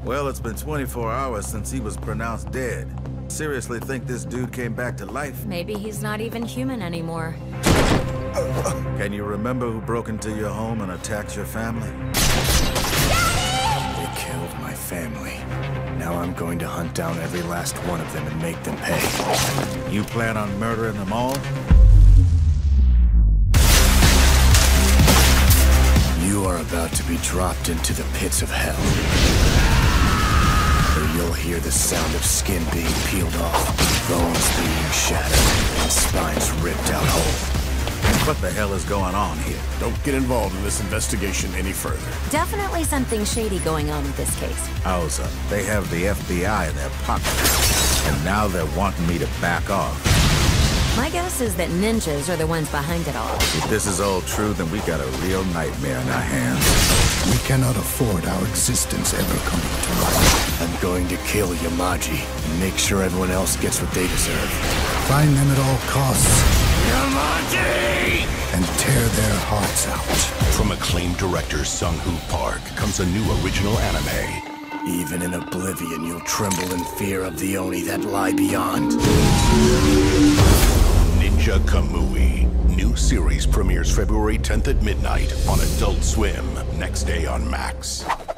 Well, it's been 24 hours since he was pronounced dead. Seriously think this dude came back to life? Maybe he's not even human anymore. Can you remember who broke into your home and attacked your family? They killed my family. Now I'm going to hunt down every last one of them and make them pay. You plan on murdering them all? You are about to be dropped into the pits of hell. Where you'll hear the sound of skin being peeled off, bones being shattered, and spines ripped out whole. What the hell is going on here? Don't get involved in this investigation any further. Definitely something shady going on with this case. How's up? They have the FBI in their pocket. And now they're wanting me to back off. My guess is that ninjas are the ones behind it all. If this is all true, then we got a real nightmare in our hands. We cannot afford our existence ever coming to light. I'm going to kill Yamaji and make sure everyone else gets what they deserve. Find them at all costs Yamaji! and tear their hearts out. From acclaimed director Sung-Hoo Park comes a new original anime. Even in oblivion, you'll tremble in fear of the Oni that lie beyond. Ninja Kamui. New series premieres February 10th at midnight on Adult Swim. Next day on Max.